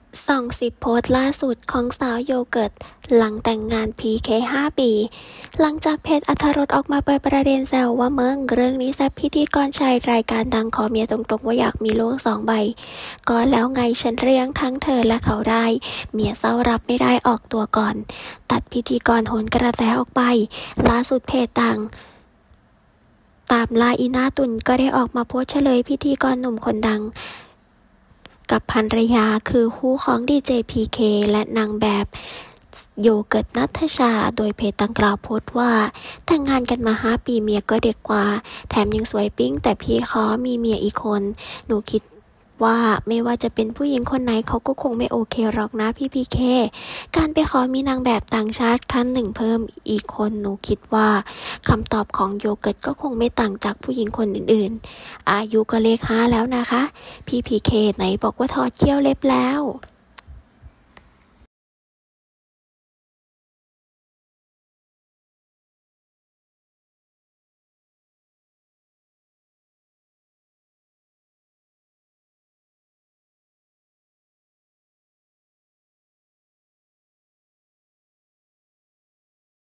ส่อง10โพสต์ล่าสุดของสาวโยเกิร์ตหลังแต่งงาน PK 5 ปี หลังจากเพจอรรถรสออกมาเปิดประเด็นแซวว่าเรื่องนี้แซ่บพิธีกรชายรายการดังขอเมียตรงๆว่าอยากมีโลก2 ใบ ก็แล้วไงฉันเลี้ยงทั้งเธอและเขาได้ เมียเศร้ารับไม่ได้ออกตัวก่อน ตัดพิธีกรโหนกระแตออกไป ล่าสุดเพจดังตามล่าอีน่าตุนก็ได้ออกมาโพสต์เฉลยพิธีกรหนุ่มคนดังกับภรรยาคือคู่ของดีเจพีเคและนางแบบโยเกิร์ตณัฐชาโดยเพจดังกล่าวโพสต์ว่าแต่งงานกันมา5 ปีเมียก็เด็กกว่าแถมยังสวยปิ๊งแต่พี่เขามีเมียอีกคนหนูคิดว่าไม่ว่าจะเป็นผู้หญิงคนไหนเขาก็คงไม่โอเคหรอกนะพี่พีเคการไปขอมีนางแบบต่างชาติท่านหนึ่งเพิ่มอีกคนหนูคิดว่าคำตอบของโยเกิร์ตก็คงไม่ต่างจากผู้หญิงคนอื่นๆอายุก็เลข5แล้วนะคะพี่พีเคไหนบอกว่าถอดเขี้ยวเล็บแล้ว